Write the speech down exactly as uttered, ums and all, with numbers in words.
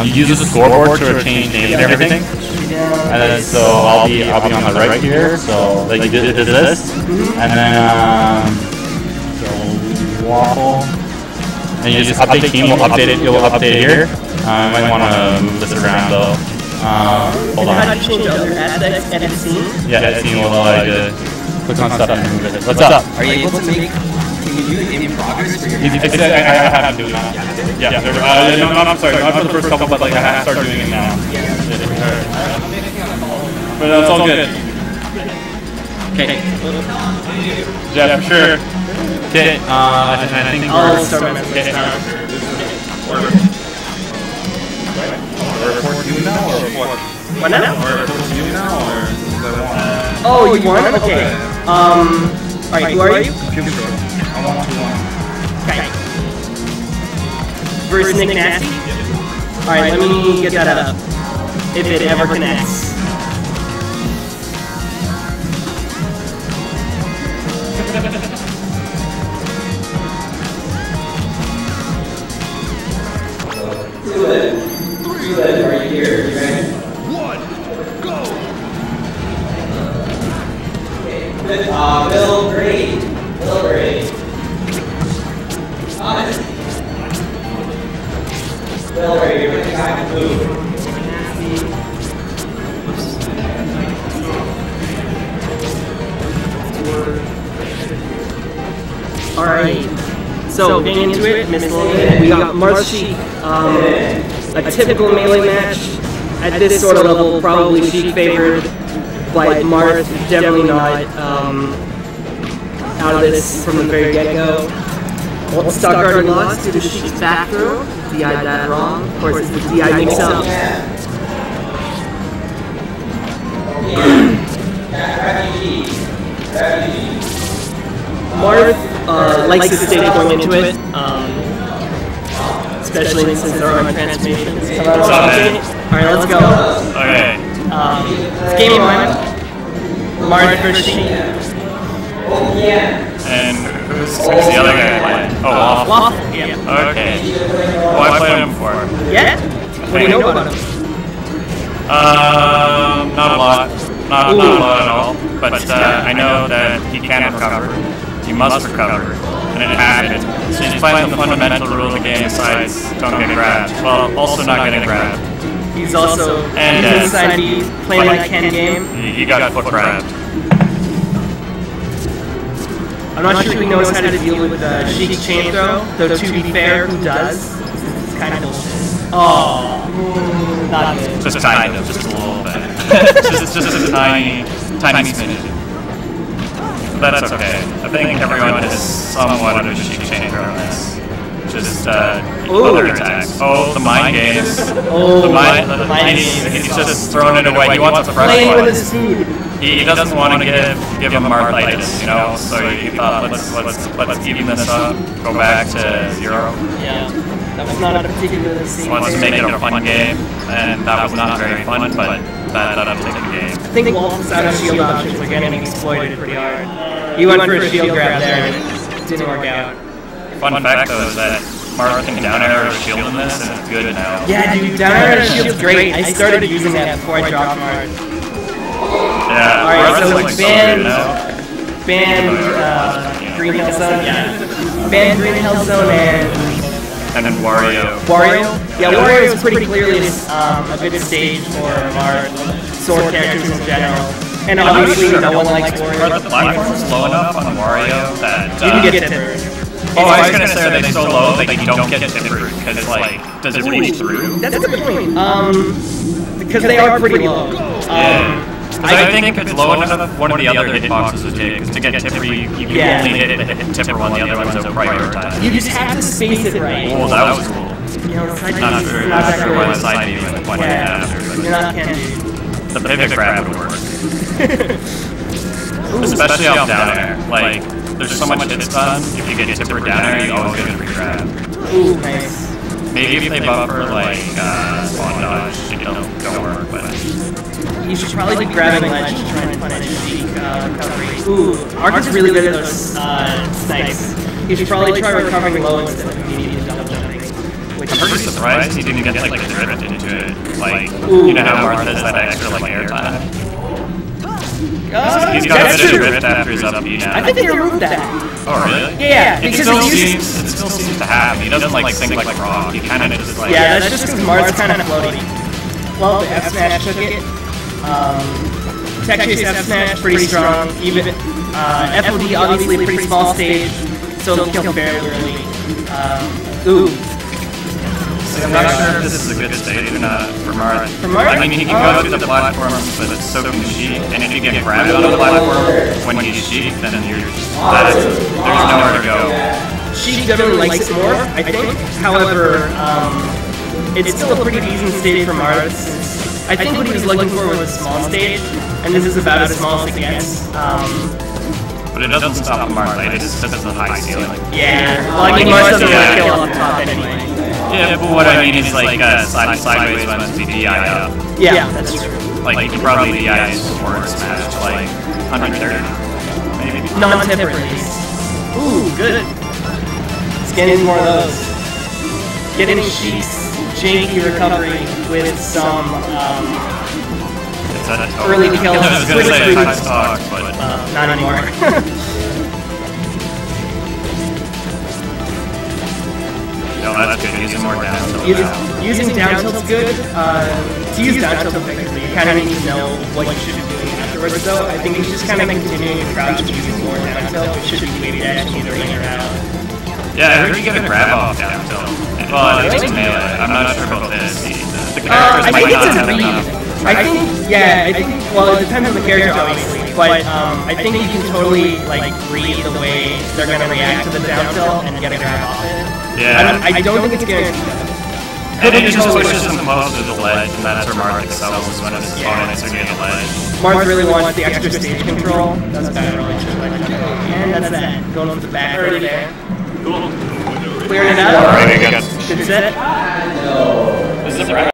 um, you use the scoreboard to change names and everything. And then so I'll be I'll be on the right here. So like you did this, and then um, so Waffle. And you just update team. We'll update it. You'll update here. Uh, I might want to move this around though. Um, hold on. How do you change other aspects? Edit scene? Yeah, edit scene will allow you to click on stuff and move it. What's up? Are you able to make? Can you do it in progress for your? I, I, I have to do it now. Yeah. yeah uh, no, no, I'm sorry. Not for the first couple, but like I have to start doing it now. Yeah. But that's all good. Okay. Yeah, for sure. Okay. Uh, and I think I'll we're start my okay. Report you now or report? What now? Or report you now or uh, oh, you won? Okay. Um, alright, who are you? I want to one. Okay. Versus Nick Nasty? Alright, let me get that up. If it ever connects. Good. Good. Are you here? You ready? One. Go. Okay. Uh, Bill Gray. Bill Gray. Thomas. Bill Gray, you're the guy in blue. Alright. So, getting into it, Miss Lillian, we got Marth, Sheik, um, a typical melee match. At this sort of level, probably Sheik favored, but Marth definitely not um, out of this from the very get-go. Well, Stuttgart lost due to Sheik's back throw. D I'd that wrong. Of course, it's the D I mix-up. Marth uh, likes to stay going into it, um, especially since there are transformations. What's up, man? Alright, let's go. Okay. Um, it's game one. Marth versus Sheik. And who's, who's the other guy playing? Oh, Waffle? Waffle, yeah. Okay. Well, I played him before. Yeah? What do you know about him? Um, not a lot. Not, not a lot at all. But uh, I know that he can recover. He must recover. And it happened. So he's playing the fundamental rule of the game besides don't get grabbed. Well, also not getting grabbed. He's also and, he's uh, inside the playing like Ken game. He, he got foot grabbed. I'm not sure he knows how to deal with the Sheik chain throw, though to be fair, who does? It's kind of bullshit. Oh, not good. Just kind of, just a little bit. just, just a tiny, tiny smidge. But that's okay. I think everyone has somewhat of a Sheik chain throw in this. Just uh, other attacks. Oh, the mind games. Oh, the mind, the the, mind he's, games. he's just throwing it away. He wants a fresh Playing one. with his food. He, he doesn't want to give give him arthritis, you know. So he thought let's let's let's even this up, go back to zero. Yeah, that was not a particularly safe. Wants to make it a fun game, and that was not very fun, but that that'll take the game. I think Waffle's out of shield options were getting exploited pretty hard. He went for a shield grab there, and it didn't work out. Fun fact though is that Marth can down arrow shield in this, and it's good now. Yeah, dude, down arrow shield's great. I started using that before I dropped Marth. Yeah. Alright, so like like ban, so ban uh, Green Hill Zone, yeah. Ban Green Hill Zone and and then Wario. Wario? Yeah, Wario is pretty clearly um, a good stage for our sword characters in general. And obviously sure. no one likes Are Wario. the platforms low enough on Wario that uh, You can get tippers. Oh, I was gonna say, are they so low that you don't get tippered? Because, like, does it reach through? That's a good point. Um, because they are pretty low. Yeah. Because I think if it's low enough, one of the other hitboxes would take, because to get tipper, you, you can Yeah. only hit the hit tipper one, the other ones are prioritized. You just have to space it right. Oh, that was cool. You know, side Not B sure, is not that sure why the great. side B went one Yeah, after. you're not Ken. The pivot grab would work. Especially off down air. Like, there's so much hit stun, if you get tipper down air, you always get a free grab. Ooh, nice. Maybe if they buffer, like, uh, spawn dodge, it don't, don't work, but... You should probably be grabbing ledge to try and punish Sheik uh, recovery. Ooh, Arca's really good at those uh, snipes. You should probably try recovering low instead of immediately double jumping. Which pretty surprised he didn't get like the drift into it. Like, Ooh. you know how Marth has that extra like air time? Uh, He's got a bit of drift after his up B now. I think they removed that. Oh, really? Yeah, it because still, it seems, it still seems to happen. He doesn't like think like rock. He kind of just like... Yeah, that's just because Marth's kind of floaty. Well, the F smash took it. Um, Tech Chase F smash, pretty strong. Even uh, F O D, obviously a pretty small stage, so they'll kill fairly early. Um, ooh. I'm not sure if this is a good stage or not for Marth. For Marth? I mean, he can go through the platforms, but it's so can Sheik. And if you get grabbed on the platform when he's Sheik, then you're that, there's nowhere to go. Sheik definitely likes it more, I think. However, um, it's still a pretty decent stage for Marth. I think what he was looking for was a small stage, and this is about as small as it gets. Um, but it doesn't stop Marth, right? It just has a high ceiling. Yeah, well, I mean, Marth doesn't want to kill off the top anyway. Yeah, but what I mean is like uh, side sideways ones to be D I up. Yeah, that's true. Like you can probably D I forward smash to like one thirty, maybe. Non-tip at least. Ooh, good. Let's get in more of those. Getting Sheik's janky recovery with some um, early kills. I was gonna say high stock, but uh, not anymore. No, that's good. Using more down tilt. Using, using down tilt's good. Uh, to use down tilt effectively, you kind of need to know what you should be doing afterwards, though. I think he's just kind of continuing to crouch and using more down tilt, which should be wave dash either in or out. Yeah, I heard you get a grab off down tilt. Well, at least melee. I'm not sure about this. The characters uh, I might think not it's a have read. enough. I think, yeah, I think, well, it depends on the character, obviously, but um, I think you can totally, like, read the way they're going to react to the down tilt and get a grab off it. Yeah. I, I don't think it's guaranteed. And it just pushes them close to the ledge, and that's where Marth excels, is when his opponents are near the ledge. Marth really wants the extra stage control. That's bad, really. And that's that. Going to the back early there. Cool. Clearing it out. Good set. This is right.